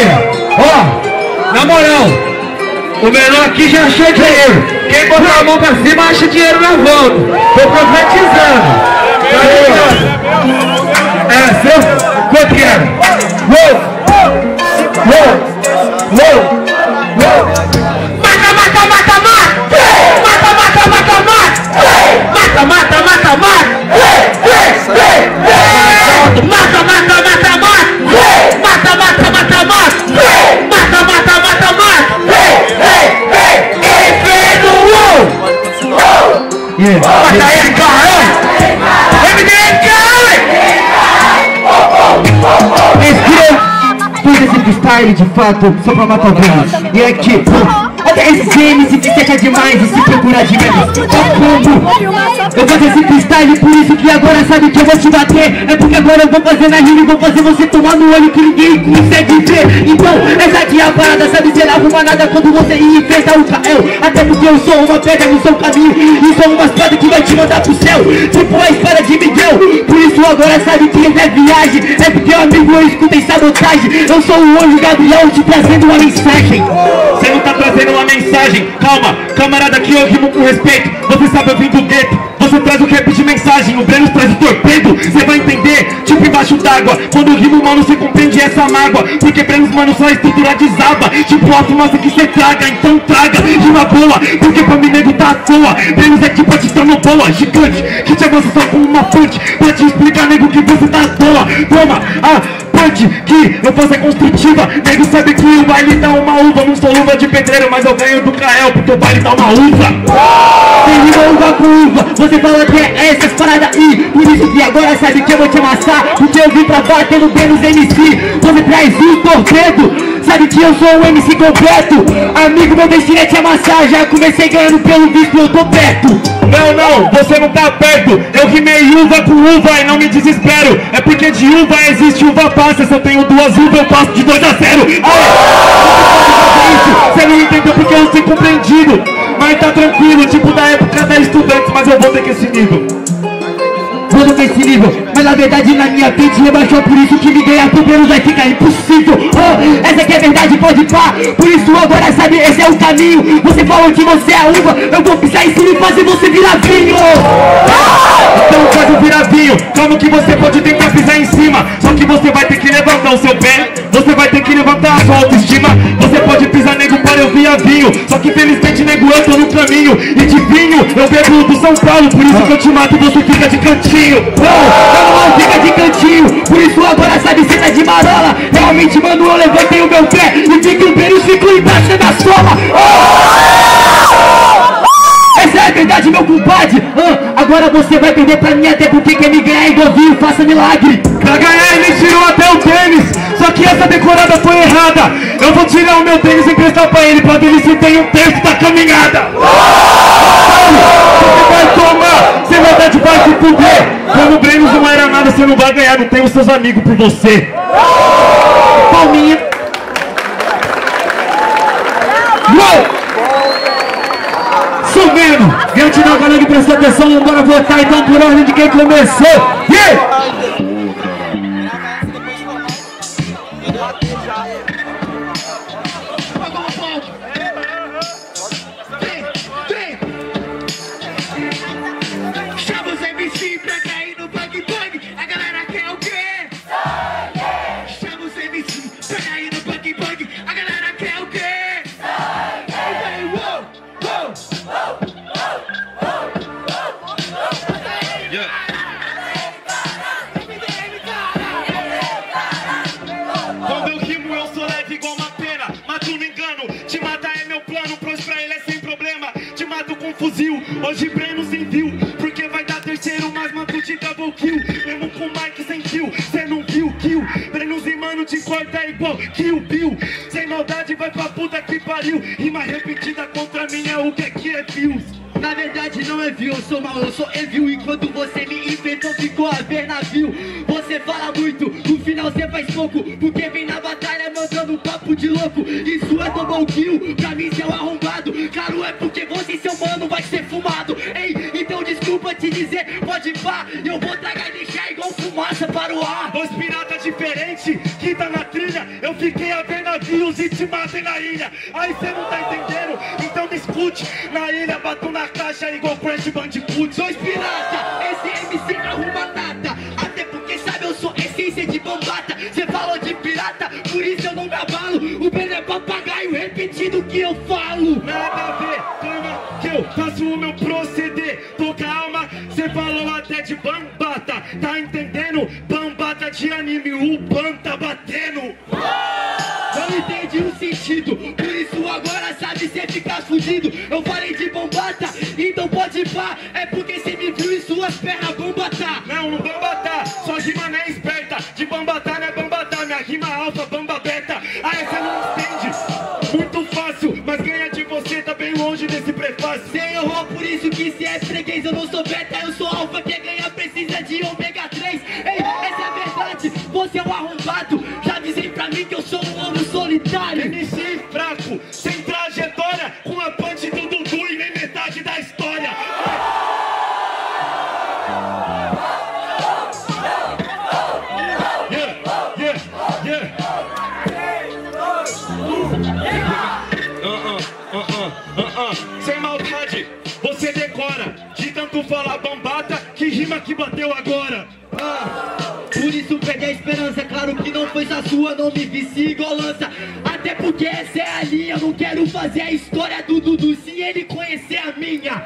Ó, na moral, o menor aqui já achou dinheiro. Quem botar a mão pra cima acha dinheiro na volta. Tô profetizando. Tá ligado? É, seu? Quanto que era? Mata, mata, mata, mata! Mata, mata, mata, mata! Mata, mata, mata, mata! Mata, mata, mata, mata! Mata, mata, mata, mata! Mata, mata, mata, mata! Mata ele, caralho! Fiz esse freestyle de fato só pra matar alguns. E é tipo, até esse MC que seca demais e se procura de menos. Eu faço esse freestyle, por isso que agora sabe que eu vou te bater. É porque agora eu vou fazer na rima e vou fazer você tomar no olho que ninguém consegue ver. Então, essa aqui é a parada, sabe? Você não arruma nada quando você enfrenta o Kael. Até porque eu sou uma pedra no seu caminho e sou uma espada que vai te mandar pro céu, tipo a espada de Miguel. Por isso agora sabe que é viagem. É porque, amigo, eu escutei sabotagem. Eu sou o anjo Gabriel te trazendo uma mensagem. Você não tá trazendo uma mensagem. Calma, camarada, que eu rimo com respeito. Você sabe, eu vim do gueto. Você traz o rap de mensagem, o Breno traz o torpedo. Você vai entender, tipo embaixo d'água. Quando eu rimo, mano, você compreende essa mágoa. Porque Brenos, mano, só a estrutura desaba. Tipo automático que você traga, então traga rima boa, porque pra mim nego tá à toa. Brenos é tipo a te tornou boa, gigante, que te avança só com uma punch. Pra te explicar, nego, que você tá à toa. Toma, punch que eu faço é construtiva. Nego sabe que o baile dá uma uva. Não sou luva de pedreiro, mas eu ganho do Kael, porque o baile dá uma uva. Tem rima uva com uva. Você fala que é essas paradas aí. Por isso que agora sabe que eu vou te amassar, porque eu vim pra bater no Brenos MC. Você traz um torpedo. Sabe que eu sou um MC completo. Amigo, meu destino é te amassar. Já comecei ganhando pelo visto, eu tô perto. Não, você não tá perto. Eu rimei uva com uva e não me desespero. É porque de uva existe uva passa. Se eu tenho duas uvas eu passo de 2 a 0. Você não entendeu porque eu fui compreendido. Mas tá tranquilo, tipo da época da estudante. Mas eu vou ter que esse nível. Vou ter esse nível. Mas na verdade na minha frente rebaixou. Por isso que me ganhar pro Brenos vai ficar impossível. Essa aqui é verdade, pode pá. Por isso agora sabe, esse é o caminho. Você falou que você é uva, eu vou pisar em cima e fazer você virar vinho. Então faz o virar vinho. Calma que você pode tentar pisar em cima. Só que você vai ter que levantar o seu pé. Você vai ter que levantar a sua autoestima. Você pode pisar, nego, para eu virar vinho. Só que infelizmente, nego, eu tô no caminho. E de vinho eu bebo do São Paulo. Por isso que eu te mato e você fica de cantinho. Não fica de cantinho. Por isso agora sabe, cê tá de marola. Realmente, mano, eu levantei o meu pé e vi que o Brenos ficou embaixo da sola. Essa é a verdade, meu compadre. Agora você vai perder pra mim, até porque quer me ganhar igual vinho, faça milagre. Pra ganhar ele tirou até o tênis. Só que essa decorada foi errada. Eu vou tirar o meu tênis e emprestar pra ele, pra ver se tem um terço da caminhada. Você vai tomar, sem verdade vai se fuder. Como o Brenos não era nada, você não vai ganhar, não tem os seus amigos por você. Palminha. Subindo, gratidão, galera que prestou atenção. Bora votar então por ordem de quem começou. Chama os MC pra cair no bang bang. A galera quer o quê? Chama os MC pra cair no bang bang. A galera quer o quê? Quando eu rimo eu sou leve igual uma pena. Mato no engano, te matar é meu plano. Pros pra ele é sem problema, te mato com fuzil. Hoje Brenos enviou, porque vai dar terceiro, mas mato de double kill. Mesmo com Mike sem kill, cê não viu kill. Brenos e mano te corta igual Kill Bill. Sem maldade vai pra puta que pariu. Rima repetida contra mim é o que é views. Na verdade não é view, eu sou mal, eu sou evil. Enquanto você me inventou, ficou a ver navio. Você fala muito, no final você faz pouco, porque vem na batalha mandando papo de louco. Isso é double kill, pra mim seu arrombado. Claro, é porque você e seu mano vai ser fumado. Ei, então desculpa te dizer, pode pá. Eu vou tragar e deixar igual fumaça para o ar. Dois piratas diferentes gente que tá na trilha, eu fiquei a ver navios e te matei na ilha. Aí cê não tá entendendo, então me escute. Na ilha bato na caixa igual Crash Bandicoot. Dois pirata, esse MC não arruma nada. Até porque sabe, eu sou essência de bombata. Cê falou de pirata, por isso eu não me abalo. O Breno é papagaio repetindo o que eu falo. Nada a ver, calma que eu faço o meu proceder. Tô calma, cê falou até de bambata. Tá entendendo? Bambata de anime, o ban tá batendo. Não entendi o sentido, por isso agora sabe cê fica fudido. Eu falei de bombata, então pode pá. É porque cê me viu e suas pernas bombatar. Não, não bambatar, sua rima não é esperta. De bambatar não é bambatar, minha rima alfa, bamba beta. Aí cê não entende, muito fácil. Mas ganha de você, tá bem longe desse prefácio. Cê errou, por isso que cê é freguês. Eu não sou beta, eu sou alfa. Quem ganha precisa de ômega 3. Ei, essa é a verdade, você é um arrombado. Já avisei pra mim que eu sou um lobo solitário. MC fraco, sem trajetória, com a punch do Dudu e nem metade da história. Sem maldade, você decora. De tanto falar bambata, que rima que bateu agora. Por isso perde a esperança, claro que não foi só sua, não me vicie igual lança. Até porque essa é a linha, eu não quero fazer a história do Dudu se ele conhecer a minha.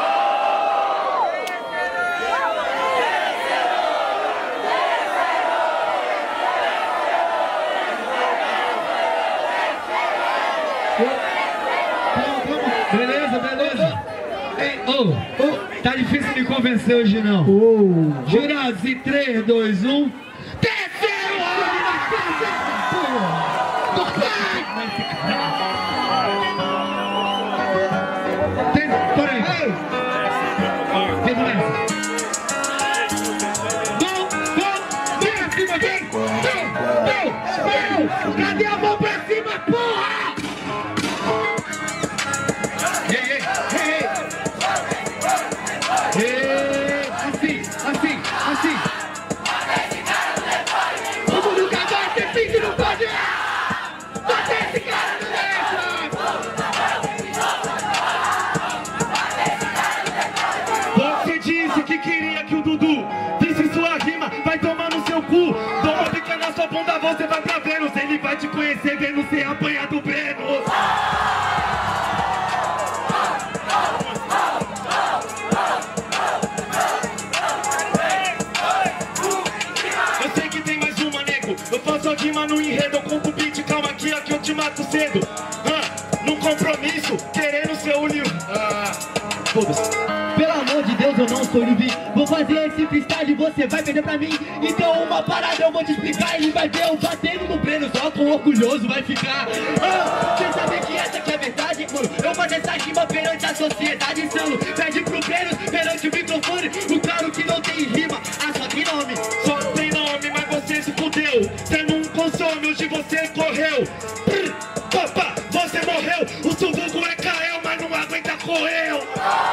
Beleza, beleza. Ei, tá difícil me convencer hoje não. Jurados, em 3, 2, 1. Terceiro homem na casa! Peraí. Vem com essa. Vem pra cima, vem! Cadê a mão pra cima, porra? Assim. Vamos no cavalo, você finge não pode. Bota esse cara no letra. Você disse que queria que o Dudu disse sua rima, vai tomar no seu cu. Dou uma bica na sua bunda, você vai pra Vênus. Ele vai te conhecer vendo você apanhar do Breno. Eu faço a rima no enredo, eu compro o beat, calma aqui, aqui eu te mato cedo. Num compromisso, querendo ser o Liu. Foda-se. Pelo amor de Deus, eu não sou Liu. Vou fazer esse freestyle, você vai perder pra mim. Então uma parada eu vou te explicar. Ele vai ver eu batendo no Breno, só com orgulhoso vai ficar. Você sabe que essa aqui é verdade, mano. Eu faço essa rima perante a sociedade insano. Pede pro Breno, perante o microfone. O cara que não tem rima, só tem nome. Só tem nome, mas você se fudeu. Você não consome, hoje você correu. Opa, você morreu. O seu vulgo é Kael, mas não aguenta correu.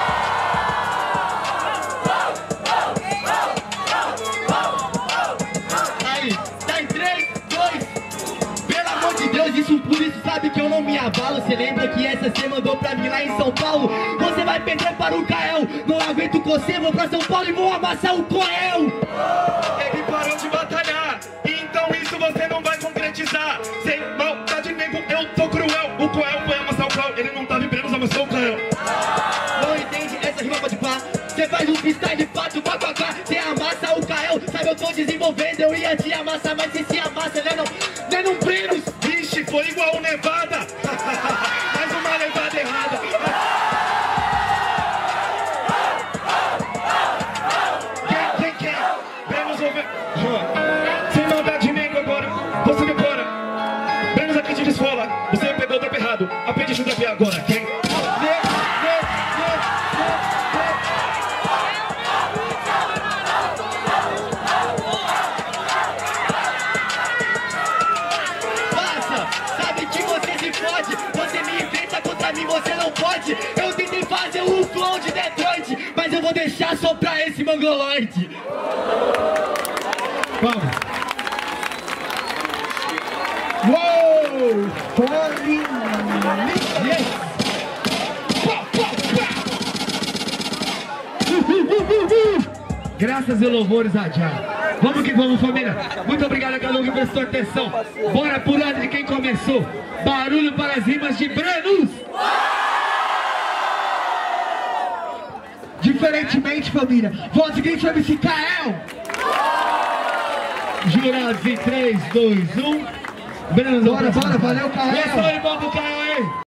Aí, tá em 3, 2. Pelo amor de Deus, isso por isso sabe que eu não me abalo. Cê lembra que essa cê mandou pra mim lá em São Paulo? Você vai perder para o Kael. Não aguento você, vou pra São Paulo e vou amassar o Coel. Ele parou de batalhar, então isso você não vai concretizar. Sem maldade nego, eu tô cruel. O Coel foi amassar o Coel, ele não tá vibrando, amassou o Coel. Não entende essa rima pode pá. Cê faz um freestyle pato, papapá. Cê amassa o Kael, sabe eu tô desenvolvendo. Eu ia te amassar, mas cê se amassa, né não? Né não Brenos? Vixe, foi igual Nevada. Mais uma levada errada. Quem? Brenos ouve... Sem maldade nego agora, você decora. Brenos aqui te desfola, você pegou o trap errado. Aprende a chutar agora, quem? Você não pode, eu tentei fazer o flow de Detroit, mas eu vou deixar só pra esse mongoloide. Vamos. Graças e louvores a Jah. Vamos que vamos, família. Muito obrigado a cada um que prestou atenção. Bora por ordem de quem começou. Barulho para as rimas de Brenos. Diferentemente, família, voz de quem chama esse Kael. Jurados em 3, 2, 1. Brenos, Bora, valeu, Kael. Esse é o Kael aí.